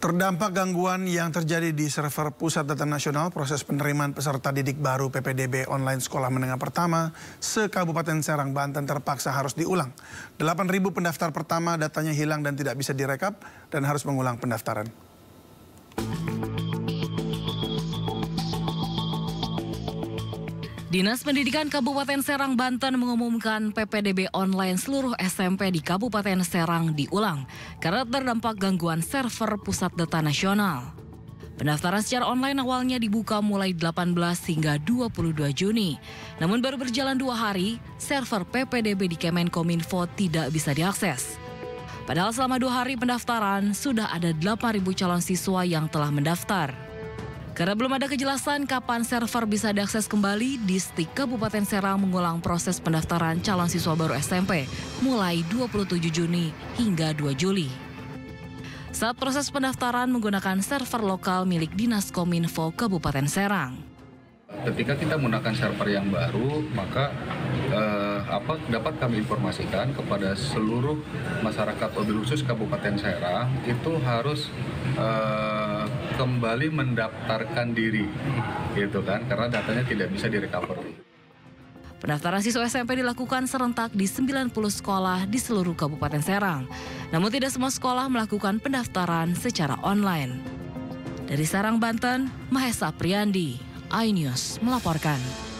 Terdampak gangguan yang terjadi di server Pusat Data Nasional, proses penerimaan peserta didik baru PPDB online sekolah menengah pertama se-Kabupaten Serang, Banten terpaksa harus diulang. 8.000 pendaftar pertama datanya hilang dan tidak bisa direkap dan harus mengulang pendaftaran. Dinas Pendidikan Kabupaten Serang, Banten mengumumkan PPDB online seluruh SMP di Kabupaten Serang diulang karena terdampak gangguan server Pusat Data Nasional. Pendaftaran secara online awalnya dibuka mulai 18 hingga 22 Juni. Namun baru berjalan 2 hari, server PPDB di Kemenkominfo tidak bisa diakses. Padahal selama 2 hari pendaftaran, sudah ada 8.000 calon siswa yang telah mendaftar. Karena belum ada kejelasan kapan server bisa diakses kembali, Distik Kabupaten Serang mengulang proses pendaftaran calon siswa baru SMP mulai 27 Juni hingga 2 Juli. Saat proses pendaftaran menggunakan server lokal milik Dinas Kominfo Kabupaten Serang. Ketika kita menggunakan server yang baru, maka dapat kami informasikan kepada seluruh masyarakat wabil khusus Kabupaten Serang itu harus kembali mendaftarkan diri, gitu kan, karena datanya tidak bisa direcovery. Pendaftaran siswa SMP dilakukan serentak di 90 sekolah di seluruh Kabupaten Serang. Namun tidak semua sekolah melakukan pendaftaran secara online. Dari Serang, Banten, Mahesa Priyandi, iNews melaporkan.